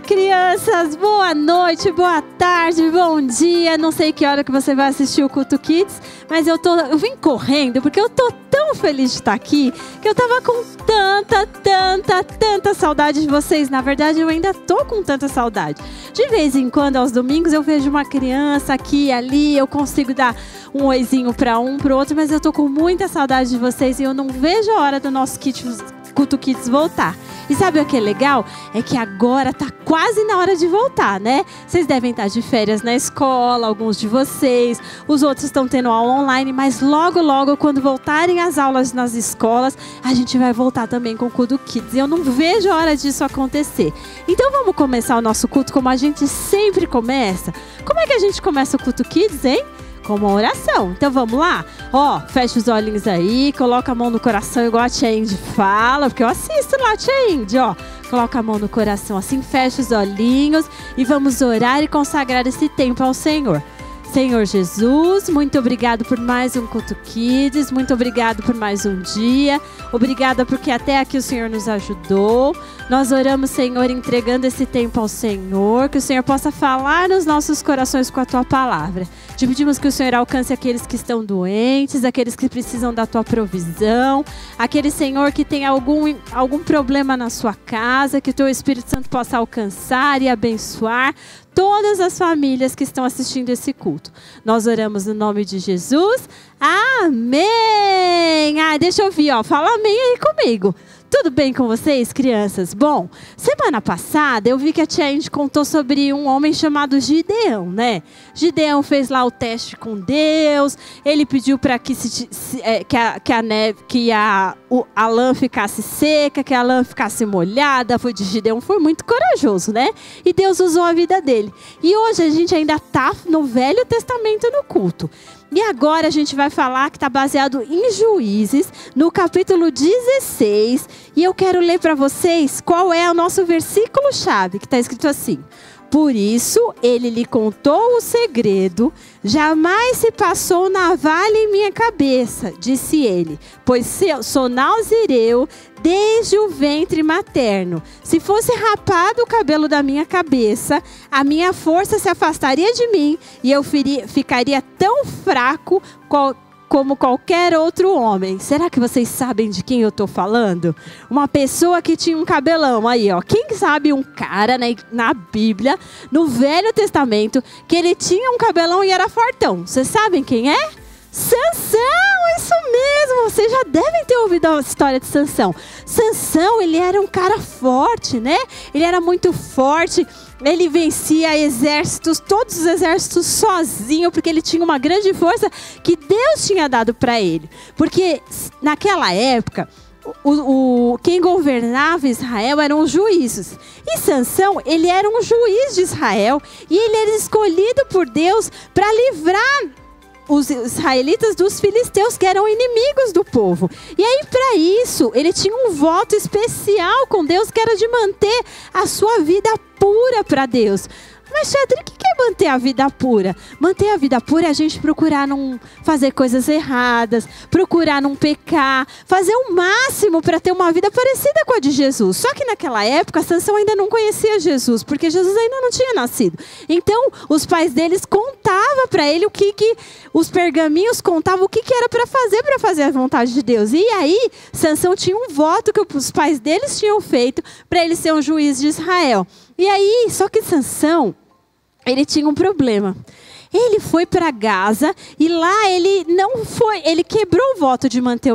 Crianças, boa noite, boa tarde, bom dia. Não sei que hora que você vai assistir o Culto Kids, mas eu vim correndo porque eu tô tão feliz de estar aqui que eu tava com tanta saudade de vocês. Na verdade, eu ainda tô com tanta saudade. De vez em quando, aos domingos, eu vejo uma criança aqui e ali, eu consigo dar um oizinho para um, pro outro, mas eu tô com muita saudade de vocês e eu não vejo a hora do nosso Culto Kids voltar. E sabe o que é legal? É que agora tá quase na hora de voltar, né? Vocês devem estar de férias na escola, alguns de vocês, os outros estão tendo aula online, mas logo, quando voltarem as aulas nas escolas, a gente vai voltar também com o Culto Kids. E eu não vejo a hora disso acontecer. Então vamos começar o nosso culto como a gente sempre começa? Como é que a gente começa o Culto Kids, hein? Com uma oração. Então vamos lá? Ó, fecha os olhinhos aí, coloca a mão no coração igual a tia Indy fala, porque eu assisto lá a tia Indy, ó. Coloca a mão no coração assim, fecha os olhinhos e vamos orar e consagrar esse tempo ao Senhor. Senhor Jesus, muito obrigado por mais um Culto Kids, muito obrigado por mais um dia, obrigada porque até aqui o Senhor nos ajudou. Nós oramos, Senhor, entregando esse tempo ao Senhor, que o Senhor possa falar nos nossos corações com a Tua palavra. Te pedimos que o Senhor alcance aqueles que estão doentes, aqueles que precisam da Tua provisão, aquele, Senhor, que tem algum problema na sua casa, que o Teu Espírito Santo possa alcançar e abençoar todas as famílias que estão assistindo esse culto. Nós oramos no nome de Jesus. Amém! Deixa eu ouvir, ó. Fala amém aí comigo. Tudo bem com vocês, crianças? Bom, semana passada eu vi que a tia Indy contou sobre um homem chamado Gideão, né? Gideão fez lá o teste com Deus, ele pediu para que a lã ficasse seca, que a lã ficasse molhada. Foi de Gideão, foi muito corajoso, né? E Deus usou a vida dele. E hoje a gente ainda está no Velho Testamento no culto. E agora a gente vai falar que está baseado em Juízes, no capítulo 16. E eu quero ler para vocês qual é o nosso versículo-chave, que está escrito assim. Por isso, ele lhe contou o segredo, jamais se passou navalha em minha cabeça, disse ele, pois sou nazireu desde o ventre materno. Se fosse rapado o cabelo da minha cabeça, a minha força se afastaria de mim e eu ficaria tão fraco como qualquer outro homem. Será que vocês sabem de quem eu estou falando? Uma pessoa que tinha um cabelão aí, ó. Quem sabe um cara na Bíblia, no Velho Testamento, que ele tinha um cabelão e era fortão? Vocês sabem quem é? Sansão, isso mesmo, vocês já devem ter ouvido a história de Sansão. Sansão, ele era um cara forte, né? Ele era muito forte, ele vencia exércitos, todos os exércitos sozinho, porque ele tinha uma grande força que Deus tinha dado para ele. Porque naquela época, quem governava Israel eram os juízes. E Sansão, ele era um juiz de Israel e ele era escolhido por Deus para livrar os israelitas dos filisteus, que eram inimigos do povo. E aí, para isso, ele tinha um voto especial com Deus, que era de manter a sua vida pura para Deus. Mas, Chadri, o que é manter a vida pura? Manter a vida pura é a gente procurar não fazer coisas erradas, procurar não pecar, fazer o máximo para ter uma vida parecida com a de Jesus. Só que naquela época, Sansão ainda não conhecia Jesus, porque Jesus ainda não tinha nascido. Então, os pais deles contavam para ele os pergaminhos contavam o que era para fazer a vontade de Deus. E aí, Sansão tinha um voto que os pais deles tinham feito para ele ser um juiz de Israel. E aí, só que Sansão, ele tinha um problema. Ele foi para Gaza e lá ele quebrou o voto de manter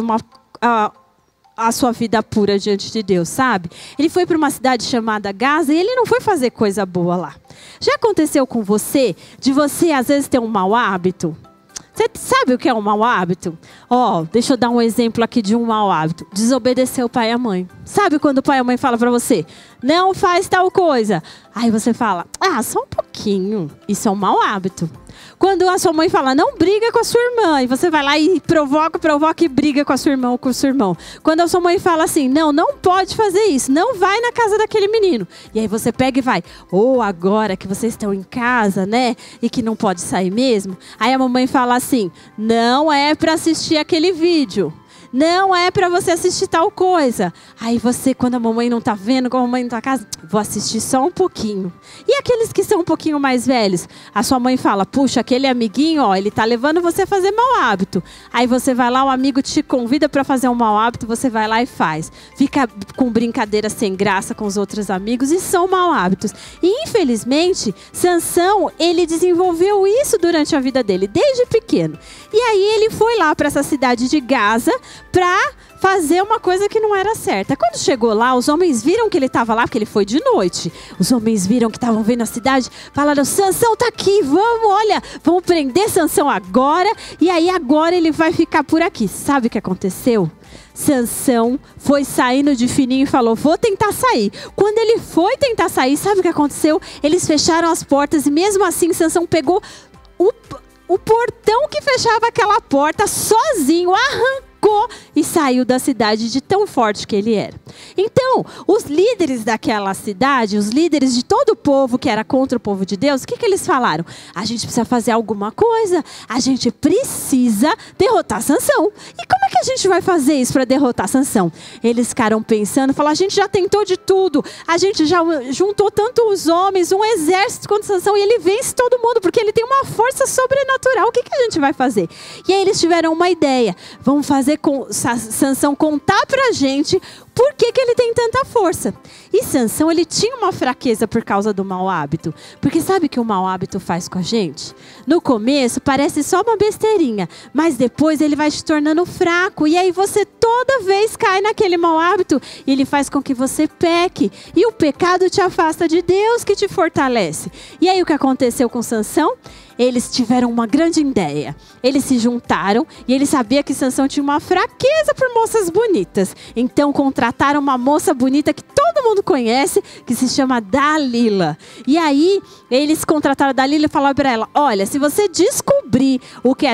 a sua vida pura diante de Deus, sabe? Ele foi para uma cidade chamada Gaza e ele não foi fazer coisa boa lá. Já aconteceu com você, de você às vezes ter um mau hábito? Você sabe o que é um mau hábito? Deixa eu dar um exemplo aqui de um mau hábito. Desobedecer o pai e a mãe. Sabe quando o pai e a mãe falam para você, não faz tal coisa? Aí você fala, só um pouquinho. Isso é um mau hábito. Quando a sua mãe fala, não briga com a sua irmã, e você vai lá e provoca e briga com a sua irmã ou com o seu irmão. Quando a sua mãe fala assim, não pode fazer isso, não vai na casa daquele menino. E aí você pega e vai, agora que vocês estão em casa, né, e que não pode sair mesmo. Aí a mamãe fala assim, não é para assistir aquele vídeo. Não é para você assistir tal coisa. Aí você, quando a mamãe não tá vendo, quando a mamãe não tá em casa, vou assistir só um pouquinho. E aqueles que são um pouquinho mais velhos? A sua mãe fala, puxa, aquele amiguinho, ó, ele tá levando você a fazer mau hábito. Aí você vai lá, o amigo te convida para fazer um mau hábito, você vai lá e faz. Fica com brincadeira sem graça com os outros amigos e são mau hábitos. E infelizmente, Sansão, ele desenvolveu isso durante a vida dele, desde pequeno. E aí ele foi lá para essa cidade de Gaza para fazer uma coisa que não era certa. Quando chegou lá, os homens viram que ele estava lá, porque ele foi de noite. Os homens viram que estavam vendo a cidade, falaram, Sansão tá aqui, vamos prender Sansão agora, e aí agora ele vai ficar por aqui. Sabe o que aconteceu? Sansão foi saindo de fininho e falou, vou tentar sair. Quando ele foi tentar sair, sabe o que aconteceu? Eles fecharam as portas e mesmo assim Sansão pegou o portão que fechava aquela porta sozinho, arrancou e saiu da cidade de tão forte que ele era. Então, os líderes daquela cidade, os líderes de todo o povo que era contra o povo de Deus, o que eles falaram? A gente precisa fazer alguma coisa, a gente precisa derrotar Sansão. E como é que a gente vai fazer isso para derrotar Sansão? Eles ficaram pensando, falaram, a gente já tentou de tudo, a gente já juntou tantos homens, um exército contra Sansão e ele vence todo mundo, porque ele tem uma força sobrenatural. O que a gente vai fazer? E aí eles tiveram uma ideia, vamos fazer Sansão contar pra gente por que ele tem tanta força. E Sansão, ele tinha uma fraqueza por causa do mau hábito. Porque sabe o que o mau hábito faz com a gente? No começo parece só uma besteirinha, mas depois ele vai te tornando fraco. E aí você toda vez cai naquele mau hábito e ele faz com que você peque. E o pecado te afasta de Deus, que te fortalece. E aí o que aconteceu com Sansão? Eles tiveram uma grande ideia. Eles se juntaram e ele sabia que Sansão tinha uma fraqueza por moças bonitas. Então contrataram uma moça bonita que todo mundo conhece, que se chama Dalila. E aí eles contrataram a Dalila e falaram para ela, olha, se você descobrir o que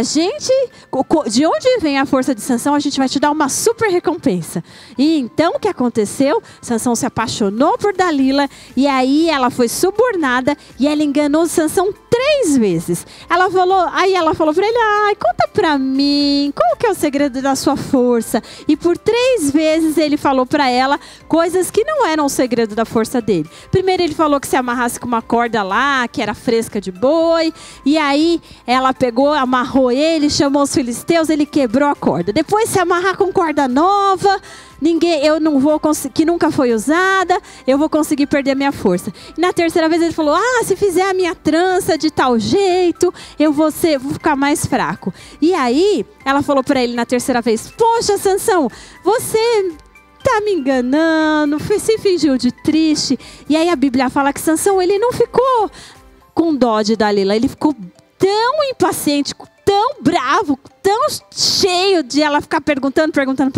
de onde vem a força de Sansão, a gente vai te dar uma super recompensa. E então o que aconteceu? Sansão se apaixonou por Dalila e aí ela foi subornada e ela enganou Sansão 3 vezes. Aí ela falou para ele, conta pra mim, qual que é o segredo da sua força? E por 3 vezes ele falou para ela coisas que não eram o segredo da força dele. Primeiro ele falou que se amarrasse com uma corda lá, que era fresca de boi. E aí ela pegou, amarrou ele, chamou os filisteus, ele quebrou a corda. Depois se amarrar com corda nova, eu não vou conseguir, que nunca foi usada, eu vou conseguir perder a minha força. E na terceira vez ele falou, se fizer a minha trança de tal jeito, eu vou ficar mais fraco. E aí ela falou para ele na terceira vez, poxa Sansão, você tá me enganando, se fingiu de triste. E aí a Bíblia fala que Sansão, ele não ficou com dó de Dalila, ele ficou tão impaciente, tão bravo, tão cheio de ela ficar perguntando,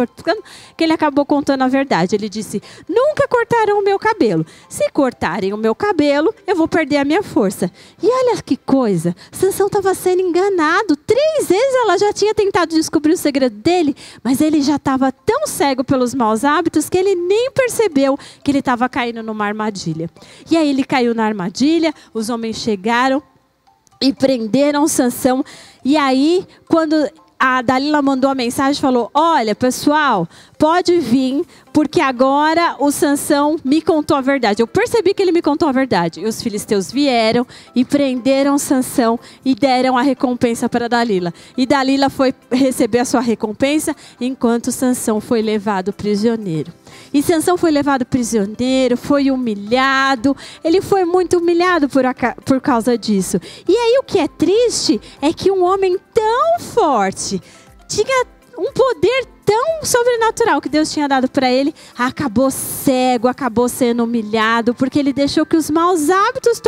que ele acabou contando a verdade. Ele disse, nunca cortaram o meu cabelo. Se cortarem o meu cabelo, eu vou perder a minha força. E olha que coisa, Sansão estava sendo enganado. 3 vezes ela já tinha tentado descobrir o segredo dele, mas ele já estava tão cego pelos maus hábitos que ele nem percebeu que ele estava caindo numa armadilha. E aí ele caiu na armadilha, os homens chegaram e prenderam Sansão. E aí, quando a Dalila mandou a mensagem, falou, olha, pessoal, pode vir, porque agora o Sansão me contou a verdade. Eu percebi que ele me contou a verdade. E os filisteus vieram e prenderam Sansão e deram a recompensa para Dalila. E Dalila foi receber a sua recompensa, enquanto Sansão foi levado prisioneiro. E Sansão foi levado prisioneiro, foi humilhado. Ele foi muito humilhado por causa disso. E aí o que é triste é que um homem tão forte, tinha um poder tão sobrenatural que Deus tinha dado para ele, acabou cego, acabou sendo humilhado, porque ele deixou que os maus hábitos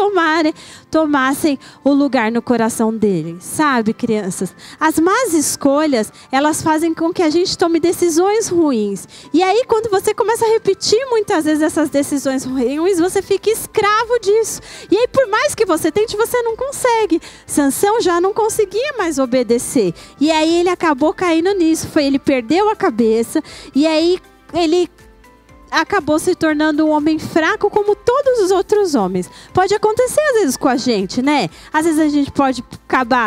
tomassem o lugar no coração dele. Sabe, crianças? As más escolhas, elas fazem com que a gente tome decisões ruins. E aí, quando você começa a repetir muitas vezes essas decisões ruins, você fica escravo disso. E aí, por mais que você tente, você não consegue. Sansão já não conseguia mais obedecer. E aí, ele acabou caindo nisso. Ele perdeu a cabeça e aí ele acabou se tornando um homem fraco como todos os outros homens. Pode acontecer às vezes com a gente, né? Às vezes a gente pode acabar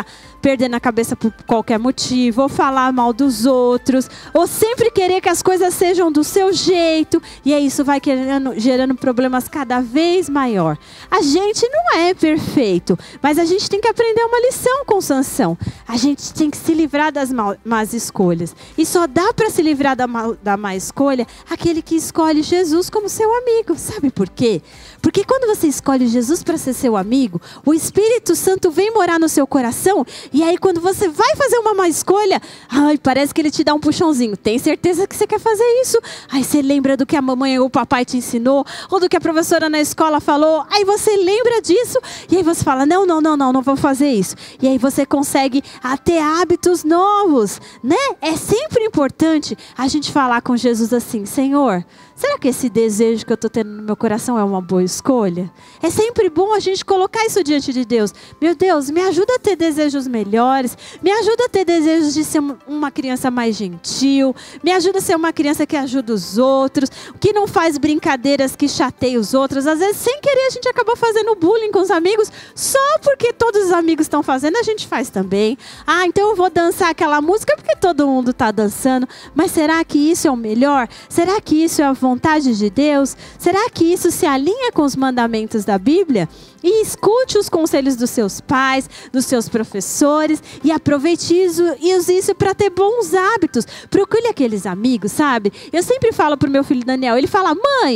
perdendo a cabeça por qualquer motivo, ou falar mal dos outros, ou sempre querer que as coisas sejam do seu jeito, e aí isso vai gerando problemas cada vez maior. A gente não é perfeito, mas a gente tem que aprender uma lição com Sansão. A gente tem que se livrar das más escolhas. E só dá para se livrar da má escolha aquele que escolhe Jesus como seu amigo. Sabe por quê? Porque quando você escolhe Jesus para ser seu amigo, o Espírito Santo vem morar no seu coração, e aí quando você vai fazer uma má escolha, parece que ele te dá um puxãozinho. Tem certeza que você quer fazer isso? Aí você lembra do que a mamãe ou o papai te ensinou, ou do que a professora na escola falou, aí você lembra disso, e aí você fala, não vou fazer isso. E aí você consegue ter hábitos novos, né? É sempre importante a gente falar com Jesus assim, Senhor, será que esse desejo que eu estou tendo no meu coração é uma boa escolha? É sempre bom a gente colocar isso diante de Deus. Meu Deus, me ajuda a ter desejos melhores, me ajuda a ter desejos de ser uma criança mais gentil, me ajuda a ser uma criança que ajuda os outros, que não faz brincadeiras que chateiam os outros. Às vezes, sem querer, a gente acaba fazendo bullying com os amigos, só porque todos os amigos estão fazendo, a gente faz também. Então eu vou dançar aquela música porque todo mundo está dançando. Mas será que isso é o melhor? Será que isso é a vontade de Deus? Será que isso se alinha com os mandamentos da Bíblia? E escute os conselhos dos seus pais, dos seus professores, e aproveite isso e use isso para ter bons hábitos. Procure aqueles amigos, sabe? Eu sempre falo para o meu filho Daniel, ele fala, mãe,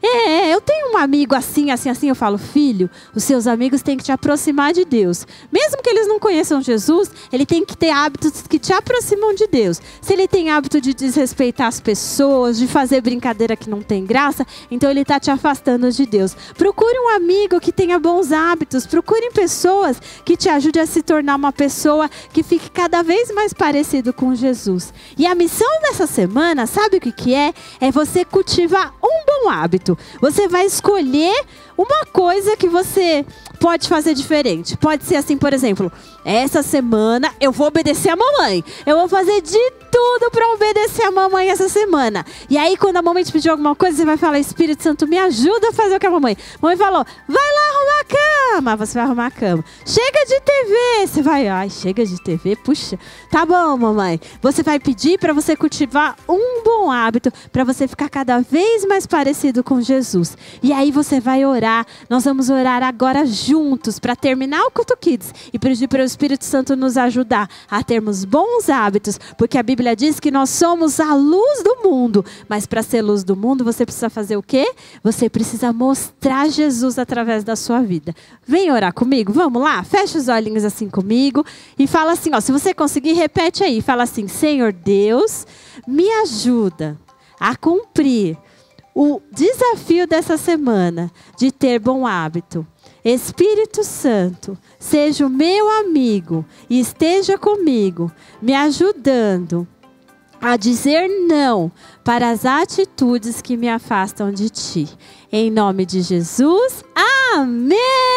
eu tenho um amigo assim. Eu falo, filho, os seus amigos têm que te aproximar de Deus. Mesmo que eles não conheçam Jesus, ele tem que ter hábitos que te aproximam de Deus. Se ele tem hábito de desrespeitar as pessoas, de fazer brincadeira que não tem graça, então ele está te afastando de Deus. Procure um amigo que tenha bons hábitos. Procure pessoas que te ajudem a se tornar uma pessoa que fique cada vez mais parecido com Jesus. E a missão dessa semana, sabe o que é? É você cultivar um bom hábito. Você vai escolher uma coisa que você pode fazer diferente. Pode ser assim, por exemplo, essa semana eu vou obedecer a mamãe. Eu vou fazer de tudo para obedecer a mamãe essa semana. E aí, quando a mamãe te pedir alguma coisa, você vai falar, Espírito Santo, me ajuda a fazer o que a mamãe. A mamãe falou, vai lá arrumar a cama. Você vai arrumar a cama. Chega de TV. Você vai, chega de TV, puxa. Tá bom, mamãe. Você vai pedir para você cultivar um bom hábito, para você ficar cada vez mais parecido com Jesus. E aí você vai orar. Nós vamos orar agora juntos para terminar o Culto Kids e pedir para o Espírito Santo nos ajudar a termos bons hábitos, porque a Bíblia diz que nós somos a luz do mundo, mas para ser luz do mundo você precisa fazer o quê? Você precisa mostrar Jesus através da sua vida. Vem orar comigo? Vamos lá? Fecha os olhinhos assim comigo e fala assim, se você conseguir, repete aí, fala assim, Senhor Deus, me ajuda a cumprir o desafio dessa semana de ter bom hábito. Espírito Santo, seja o meu amigo e esteja comigo, me ajudando a dizer não para as atitudes que me afastam de Ti. Em nome de Jesus, amém!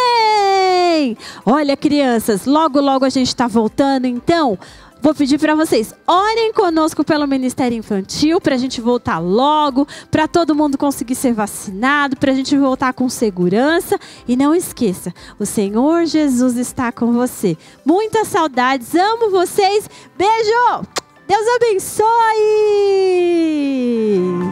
Olha, crianças, logo a gente está voltando, então vou pedir para vocês, orem conosco pelo Ministério Infantil, para a gente voltar logo, para todo mundo conseguir ser vacinado, para a gente voltar com segurança. E não esqueça, o Senhor Jesus está com você. Muitas saudades, amo vocês, beijo! Deus abençoe!